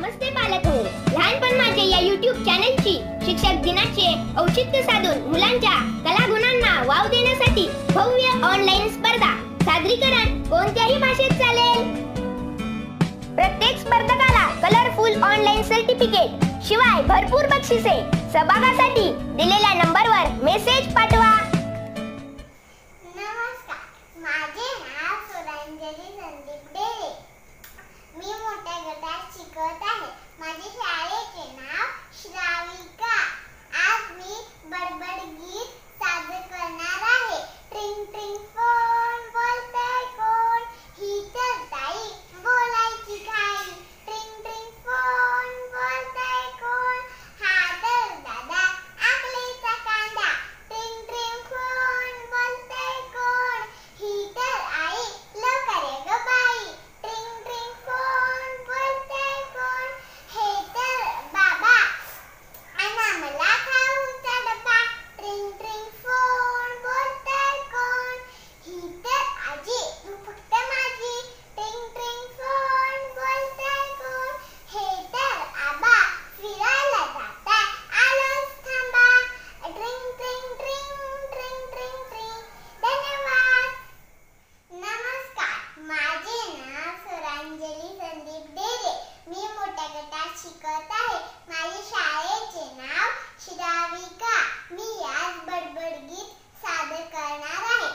नमस्ते पालक हो. लहानपण माझे या YouTube चॅनलची शिक्षक दिनाचे औचित्य साधून मुलांच्या कलागुणांना वाव देण्यासाठी भव्य ऑनलाईन स्पर्धा. सादरीकरण कोणत्याही भाषेत चालेल. प्रत्येक स्पर्धकाला कलरफुल ऑनलाईन सर्टिफिकेट शिवाय भरपूर बक्षिसे. सहभागासाठी दिलेल्या नंबरवर मेसेज पाठवा. नमस्कार, माझे नाव सुरांजली संदीप डेरे. मी मोठ्या गटात शिकत आहे. माझे शाळेचे नाव श्राविका. आज मी बडबड गीत सादर करणार आहे. ट्रिंग ट्रिंग फोन बोलतोय कोण, ही तर ताई बोलायची घाई. ट्रिंग ट्रिंग फोन बोलतोय कोण, हा तर दादा आकलीचा कांदा. ट्रिंग ट्रिंग फोन बोलतोय कोण, ही तर आई लवकर ये ग बाई. ट्रिंग ट्रिंग फोन बोलतोय कोण, हे तर बाबा आणा मला खाऊचा डबा. ट्रिंग ट्रिंग फोन बोलतोय कोण, ही तर आजी तू फक्त माझी. ट्रिंग ट्रिंग फोन बोलतोय कोण, हे तर आबा फिरायला जाता आलोच थांबा. ट्रिंग ट्रिंग ट्रिंग ट्रिंग ट्रिंग ट्रिंग. धन्यवाद. नमस्कार, माझे नाव सुरांजली संदीप डेरे. मी मोठ्या गटात शिकत आहे. माझ्या शाळेचे नाव श्राविका. मी आज बडबड गीत सादर करणार आहे.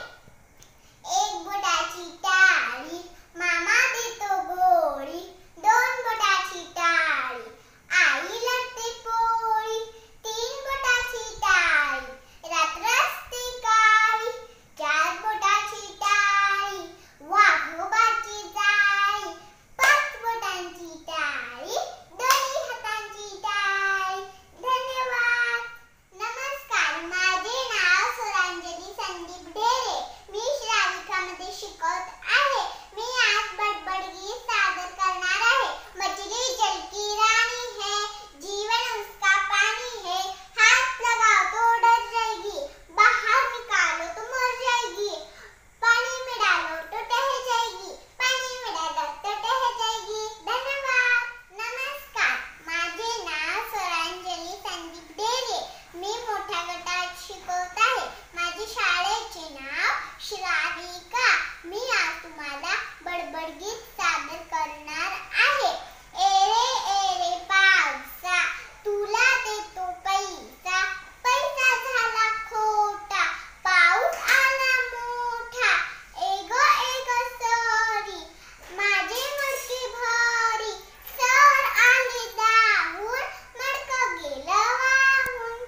एक बोटाची टाळी मामा देतो गोळी, दोन बोटाची टाळी आई लागते पोळी, तीन बोटाची टाळी रात्र असते काळी, चार बोटाची टाळी वाघोबाची जाळी, पाच बोटांची टाळी दोन्ही हातांची टाळी. धन्यवाद. नमस्कार, माझे नाव सुरांजली संदीप डेरे. मी श्राविकामध्ये शिकत आहे. मी आज बडबड गीत सादर करणार आहे. मछली जल की रानी है, जीवन उसका पानी है, हाथ लगाओ तो डर जाएगी, बाहर निकालो तो मर जाएगी, पानी में डालो तो टह जाएगी, पानी में डालो तो टह जाएगी. धन्यवाद. नमस्कार, माझे नाव सुरांजली संदीप डेरे. मी मोठ्या गटात शिकवत आहे. माझे शाळेचे नाव श्राविका. मी आज तुम्हाला बडबड गीत सादर करणार आहे. एरे एरे पावसा तुला देतो पैसा, पैसा झाला खोटा, पाऊस आला मोठा. एग एग सरी माझे मडके भरी, सर आले धावून मडकं गेलं वाहून.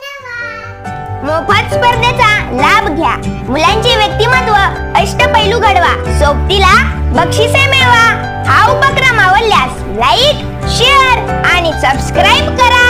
धन्यवाद. मोफत स्पर्धेचा लाभ घ्या. मुलांचे व्यक्तिमत्व अष्टपैलू घडवा. सोबतीला बक्षिसे मिळवा. हा उपक्रम आवडल्यास लाईक, शेअर आणि सबस्क्राईब करा.